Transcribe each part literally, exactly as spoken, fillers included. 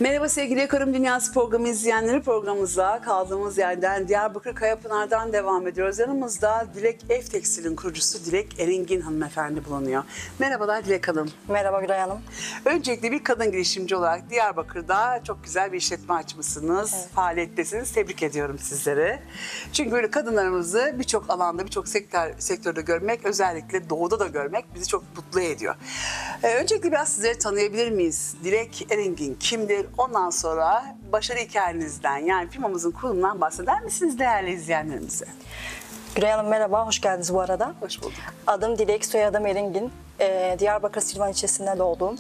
Merhaba sevgili Yakarım Dünyası programı izleyenleri, programımıza kaldığımız yerden Diyarbakır Kayapınar'dan devam ediyoruz. Yanımızda Dilek Ev Tekstil'in kurucusu Dilek Eringin hanımefendi bulunuyor. Merhabalar Dilek Hanım. Merhaba Gülay Hanım. Öncelikle bir kadın girişimci olarak Diyarbakır'da çok güzel bir işletme açmışsınız. Evet. Faaliyettesiniz. Tebrik ediyorum sizleri. Çünkü böyle kadınlarımızı birçok alanda, birçok sektör, sektörde görmek, özellikle doğuda da görmek bizi çok mutlu ediyor. Ee, öncelikle biraz sizleri tanıyabilir miyiz? Dilek Eringin kimdir? Ondan sonra başarı hikayenizden, yani firmamızın kurulumundan bahseder misiniz değerli izleyenlerimize? Gülay Hanım merhaba, hoş geldiniz bu arada. Hoş bulduk. Adım Dilek, soyadım Eringin. Ee, Diyarbakır Silvan ilçesinde doğdum.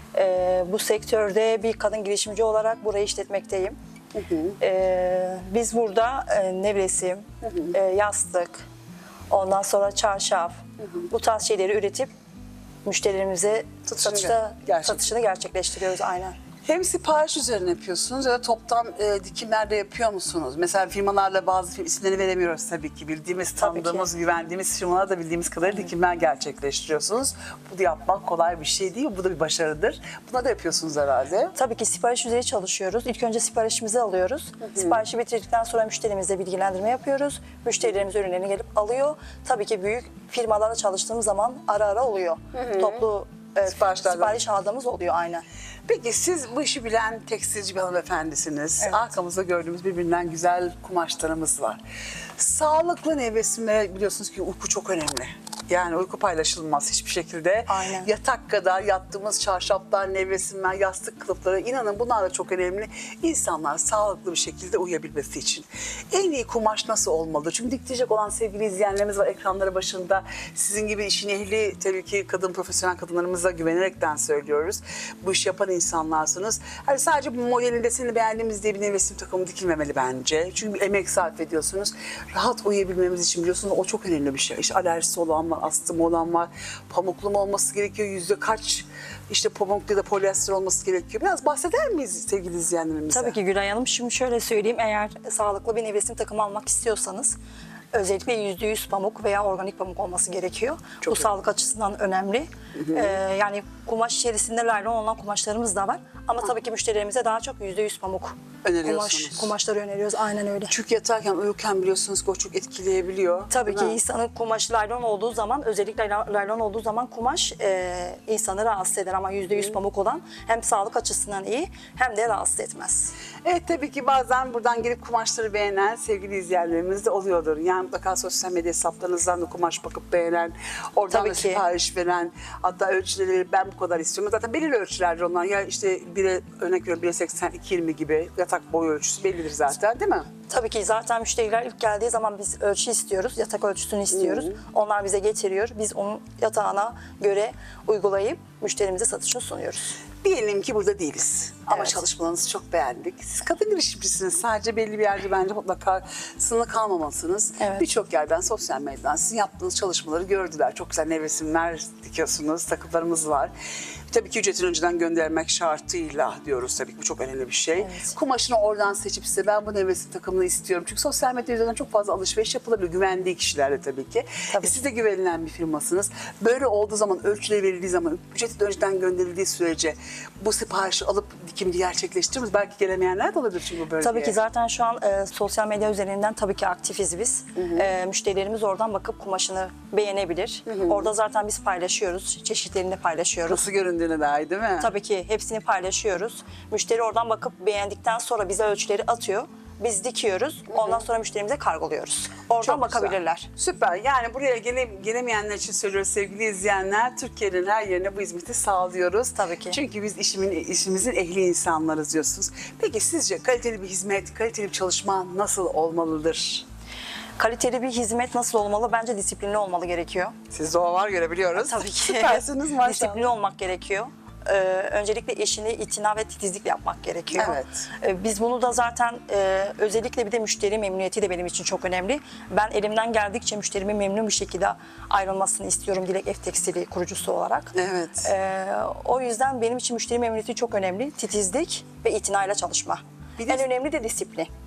Ee, bu sektörde bir kadın girişimci olarak burayı işletmekteyim. Hı hı. Ee, biz burada e, nevresim, hı hı. E, yastık, ondan sonra çarşaf, hı hı. bu tarz şeyleri üretip müşterilerimize satışta, gerçek. satışını gerçekleştiriyoruz aynen. Hem sipariş üzerine yapıyorsunuz ya da toptan e, dikimlerde yapıyor musunuz? Mesela firmalarla bazı firma, isimlerini veremiyoruz tabii ki. Bildiğimiz, tanıdığımız, güvendiğimiz firmalar da bildiğimiz kadarıyla dikimler gerçekleştiriyorsunuz. Bu da yapmak kolay bir şey değil. Bu da bir başarıdır. Buna da yapıyorsunuz herhalde. Tabii ki sipariş üzeri çalışıyoruz. İlk önce siparişimizi alıyoruz. Hı hı. Siparişi bitirdikten sonra müşterimizle bilgilendirme yapıyoruz. Müşterilerimiz ürünlerini gelip alıyor. Tabii ki büyük firmalarla çalıştığımız zaman ara ara oluyor. Hı hı. Toplu e, sipariş aldığımız oluyor aynen. Peki siz bu işi bilen tekstilci bir hanımefendisiniz. Evet. Arkamızda gördüğümüz birbirinden güzel kumaşlarımız var. Sağlıklı nevresimlere biliyorsunuz ki uyku çok önemli. Yani uyku paylaşılmaz hiçbir şekilde. Aynen. Yatak kadar yattığımız çarşaflar, nevresimler, yastık kılıfları, inanın bunlar da çok önemli. İnsanlar sağlıklı bir şekilde uyuyabilmesi için. En iyi kumaş nasıl olmalı? Çünkü diktirecek olan sevgili izleyenlerimiz var ekranları başında. Sizin gibi işin ehli tabii ki kadın profesyonel kadınlarımıza güvenerekten söylüyoruz. Bu iş yapan insanlarsınız. Hani sadece bu modelinde seni beğendiğimiz diye bir nevresim takımı dikilmemeli bence. Çünkü bir emek sarf ediyorsunuz. Rahat uyuyabilmemiz için biliyorsunuz o çok önemli bir şey. İşte alerjisi olan var, astım olan var, pamuklu mu olması gerekiyor, yüzde kaç işte pamuklu ya da polyester olması gerekiyor. Biraz bahseder miyiz sevgili izleyenlerimize? Tabii ki Gülay Hanım. Şimdi şöyle söyleyeyim, eğer sağlıklı bir nevresim takımı almak istiyorsanız özellikle yüzde yüz pamuk veya organik pamuk olması gerekiyor. Çok Bu önemli. Sağlık açısından önemli. Hı hı. Ee, yani kumaş içerisinde laylon olan kumaşlarımız da var. Ama ha. tabii ki müşterilerimize daha çok yüzde yüz pamuk kumaş, kumaşları öneriyoruz. Aynen öyle. Çünkü yatarken, uyurken biliyorsunuz ki o çok etkileyebiliyor. Tabii ki insanın kumaşı laylon olduğu zaman, özellikle laylon olduğu zaman kumaş e, insanı rahatsız eder. Ama yüzde yüz pamuk olan hem sağlık açısından iyi hem de rahatsız etmez. Evet, tabii ki bazen buradan gelip kumaşları beğenen sevgili izleyenlerimiz de oluyordur. Yani mutlaka sosyal medya hesaplarınızdan da kumaş bakıp beğenen, oradan tabii da sipariş veren, hatta ölçüleri ben bu kadar istiyorum. Zaten belirli ölçülerdir onlar. Ya işte bire, örnek veriyorum bir seksen iki yirmi gibi yatak boyu ölçüsü bellidir zaten, değil mi? Tabii ki zaten müşteriler ilk geldiği zaman biz ölçü istiyoruz, yatak ölçüsünü istiyoruz. Hı hı. Onlar bize getiriyor, biz onun yatağına göre uygulayıp müşterimize satışını sunuyoruz. Diyelim ki burada değiliz ama evet. çalışmalarınızı çok beğendik. Siz kadın girişimcisiniz, sadece belli bir yerde bence mutlaka sınırlı kalmamalısınız. Evet. Birçok yerden, sosyal medyadan sizin yaptığınız çalışmaları gördüler. Çok güzel nevresimler dikiyorsunuz, takılarımız var. Tabii ki ücretini önceden göndermek şartıyla diyoruz, tabii ki bu çok önemli bir şey. Evet. Kumaşını oradan seçip size ben bu nevresim takımını istiyorum. Çünkü sosyal medya üzerinden çok fazla alışveriş yapılabilir. Güvendiği kişilerle tabii ki. Tabii. E siz de güvenilen bir firmasınız. Böyle olduğu zaman, ölçüleri verildiği zaman, ücreti de önceden gönderildiği sürece bu siparişi alıp dikimini gerçekleştiririz. Belki gelemeyenler de olabilir çünkü bu bölgeye. Tabii ki zaten şu an e, sosyal medya üzerinden tabii ki aktifiz biz. Hı hı. E, müşterilerimiz oradan bakıp kumaşını beğenebilir. Hı hı. Orada zaten biz paylaşıyoruz. Çeşitlerini paylaşıyoruz. Nasıl göründüğüne dair değil mi? Tabii ki hepsini paylaşıyoruz. Müşteri oradan bakıp beğendikten sonra bize ölçüleri atıyor. Biz dikiyoruz. Ondan sonra müşterimize kargoluyoruz. Oradan çok bakabilirler. Güzel. Süper. Yani buraya gele, gelemeyenler için söylüyoruz sevgili izleyenler. Türkiye'nin her yerine bu hizmeti sağlıyoruz. Tabii ki. Çünkü biz işimin, işimizin ehli insanlarız diyorsunuz. Peki sizce kaliteli bir hizmet, kaliteli bir çalışma nasıl olmalıdır? Kaliteli bir hizmet nasıl olmalı? Bence disiplinli olmalı gerekiyor. Siz de o var görebiliyoruz. Tabii ki. Süpersiniz maşallah. Disiplinli olmak gerekiyor. Ee, öncelikle eşini itina ve titizlikle yapmak gerekiyor. Evet. Ee, biz bunu da zaten e, özellikle bir de müşteri memnuniyeti de benim için çok önemli. Ben elimden geldikçe müşterimin memnun bir şekilde ayrılmasını istiyorum Dilek Ev Tekstili kurucusu olarak. Evet. Ee, o yüzden benim için müşteri memnuniyeti çok önemli. Titizlik ve itinayla çalışma. En önemli de disiplin.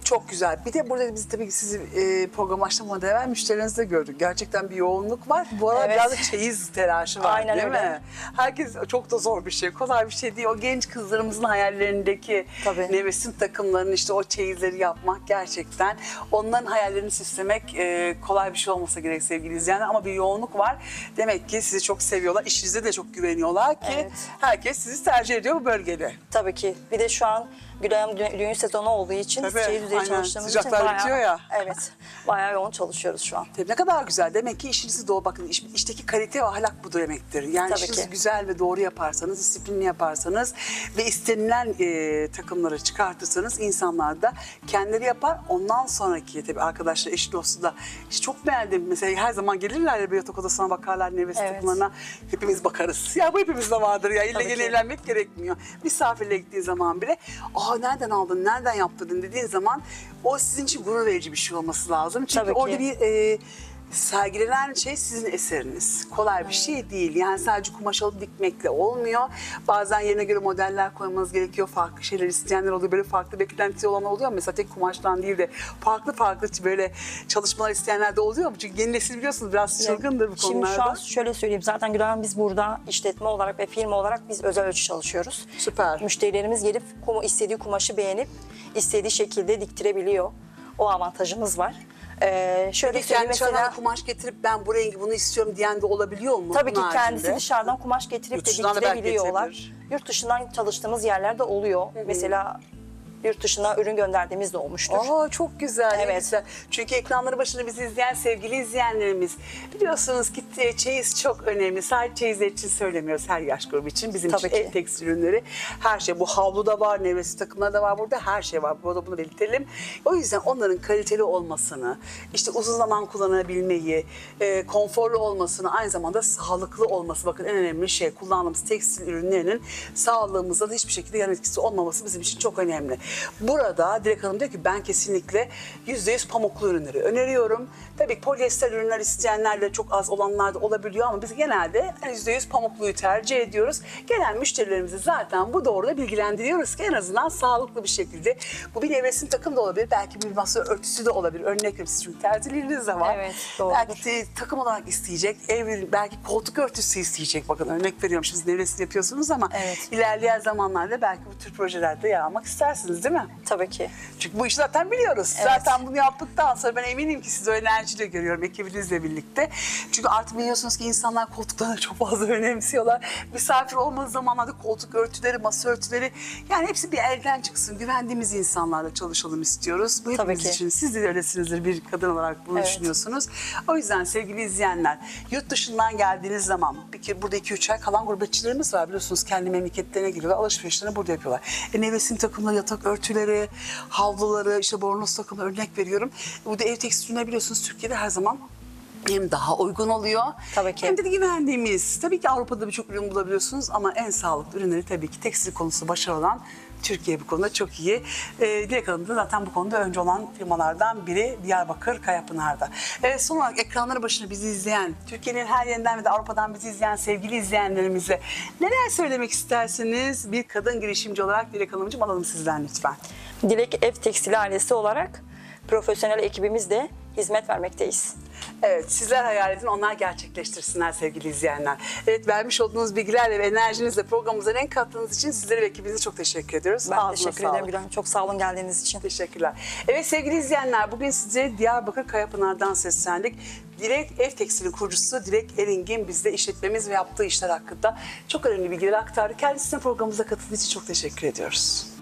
Çok güzel. Bir de burada biz tabii ki sizi e, program başlamadan evvel müşterilerinizde gördük. Gerçekten bir yoğunluk var. Bu arada Evet. biraz da çeyiz telaşı var, Aynen değil öyle. mi? Herkes çok da zor bir şey, kolay bir şey değil. O genç kızlarımızın hayallerindeki Tabii. nevresim takımlarının işte o çeyizleri yapmak gerçekten onların hayallerini süslemek e, kolay bir şey olmasa gerek sevgili izleyenler. Ama bir yoğunluk var. Demek ki sizi çok seviyorlar. İşinize de çok güveniyorlar ki Evet. herkes sizi tercih ediyor bu bölgede. Tabii ki. Bir de şu an Gülay Hanım dü- düğün sezonu olduğu için Tabii, şehir düzeyi aynen. çalıştığımız Sıcaklar için bayağı, bitiyor ya. Evet. Bayağı yoğun çalışıyoruz şu an. Tabii ne kadar güzel. Demek ki işinizi doğru bakın. iş- işteki kalite ve ahlak bu demektir. Yani Tabii işinizi ki. güzel ve doğru yaparsanız, disiplinli yaparsanız ve istenilen e, takımları çıkartırsanız insanlar da kendileri yapar. Ondan sonraki tabii arkadaşlar, eş dostu da işte çok beğendim. Mesela her zaman gelirler ya bir yatak odasına bakarlar nevresim Evet. takımlarına. Hepimiz bakarız. Ya bu hepimizde vardır ya. İlle Tabii gene ki. evlenmek gerekmiyor. Misafirle gittiği zaman bile aa nereden aldın, nereden yaptırdın dediğin zaman o sizin için gurur verici bir şey olması lazım. Çünkü Tabii ki. orada bir e, sergilenen şey sizin eseriniz. Kolay bir şey değil. Yani sadece kumaş alıp dikmekle olmuyor. Bazen yerine göre modeller koymanız gerekiyor. Farklı şeyler isteyenler oluyor. Böyle farklı beklentisi olanlar oluyor. Mesela tek kumaştan değil de farklı farklı böyle çalışmalar isteyenler de oluyor mu? Çünkü yeni nesil biliyorsunuz biraz çılgındır bu Şimdi konularda. şu an şöyle söyleyeyim. Zaten Gülay Hanım biz burada işletme olarak ve firma olarak biz özel ölçü çalışıyoruz. Süper. Müşterilerimiz gelip kumu, istediği kumaşı beğenip istediği şekilde diktirebiliyor. O avantajımız var. Ee, şöyle Peki söyleyeyim kendi mesela. çanağına kumaş getirip ben bu rengi bunu istiyorum diyen de olabiliyor mu? Tabii ki Bunun kendisi haricinde? dışarıdan kumaş getirip Yurt de dışından da belki diktirebiliyorlar. getirebilir. Yurt dışından çalıştığımız yerlerde oluyor. Mesela yurt dışına ürün gönderdiğimiz de olmuştur. Aa çok güzel, ne Evet. güzel. Çünkü ekranları başında bizi izleyen sevgili izleyenlerimiz biliyorsunuz ki e, çeyiz çok önemli. Sadece çeyizler için söylemiyoruz, her yaş grubu için. Bizim Tabii için ki. ev tekstil ürünleri her şey. Bu havlu da var, nevresim takımları da var burada, her şey var. Burada bunu belirtelim. O yüzden onların kaliteli olmasını, işte uzun zaman kullanabilmeyi, e, konforlu olmasını, aynı zamanda sağlıklı olması. Bakın en önemli şey, kullandığımız tekstil ürünlerinin sağlığımıza da hiçbir şekilde yan etkisi olmaması bizim için çok önemli. Burada Dilek Hanım diyor ki ben kesinlikle yüzde yüz pamuklu ürünleri öneriyorum. Tabii ki polyester ürünler isteyenler de çok az olanlar da olabiliyor ama biz genelde yüzde yüz pamukluyu tercih ediyoruz. Gelen müşterilerimizi zaten bu doğruda bilgilendiriyoruz ki en azından sağlıklı bir şekilde. Bu bir nevresim takım da olabilir, belki bir masa örtüsü de olabilir. Örnek veriyorum, siz çünkü terzileriniz de var. Evet, doğrudur. Belki de takım olarak isteyecek, ev ürün- belki koltuk örtüsü isteyecek. Bakın örnek veriyorum, siz nevresim yapıyorsunuz ama Evet. ilerleyen zamanlarda belki bu tür projelerde yer almak istersiniz değil mi? Tabii ki. Çünkü bu işi zaten biliyoruz. Evet. Zaten bunu yaptıktan sonra ben eminim ki siz o enerjiyle görüyorum ekibinizle birlikte. Çünkü artık biliyorsunuz ki insanlar koltuklarını çok fazla önemsiyorlar. Misafir olmadığı zamanlarda koltuk örtüleri, masa örtüleri, yani hepsi bir elden çıksın. Güvendiğimiz insanlarla çalışalım istiyoruz. Bu Tabii hepimiz ki. için. Siz de öylesinizdir, bir kadın olarak bunu Evet. düşünüyorsunuz. O yüzden sevgili izleyenler, yurt dışından geldiğiniz zaman bir kere burada iki üç ay kalan gurbetçilerimiz var biliyorsunuz, kendi memleketlerine geliyorlar, alışverişlerini burada yapıyorlar. E, nevresim takımları, yatak örtüleri, havluları, işte bornoz takımı örnek veriyorum. Burada ev tekstilini biliyorsunuz Türkiye'de her zaman hem daha uygun oluyor. Tabii ki. Hem de güvendiğimiz. Tabii ki Avrupa'da birçok ürün bulabiliyorsunuz ama en sağlıklı ürünleri tabii ki tekstil konusunda başarılı olan Türkiye bu konuda çok iyi. Ee, Dilek Hanım da zaten bu konuda önce olan firmalardan biri Diyarbakır Kayapınar'da. Evet, son olarak ekranları başında bizi izleyen, Türkiye'nin her yerinden ve de Avrupa'dan bizi izleyen sevgili izleyenlerimize neler söylemek istersiniz? Bir kadın girişimci olarak Dilek Hanımcığım, alalım sizden lütfen. Dilek Ev Tekstil ailesi olarak profesyonel ekibimizle hizmet vermekteyiz. Evet, sizler hayal edin, onlar gerçekleştirsinler sevgili izleyenler. Evet, vermiş olduğunuz bilgilerle ve enerjinizle programımıza renk kattığınız için sizlere ve ekibinize çok teşekkür ediyoruz. Ben Ağzına teşekkür sağlık. ederim Gülhan. Çok sağ olun geldiğiniz için. Teşekkürler. Evet sevgili izleyenler, bugün size Diyarbakır Kayapınar'dan seslendik. Dilek Ev Tekstil'in kurucusu Dilek Eringin bizde işletmemiz ve yaptığı işler hakkında çok önemli bilgiler aktardı. Kendisine programımıza katıldığı için çok teşekkür ediyoruz.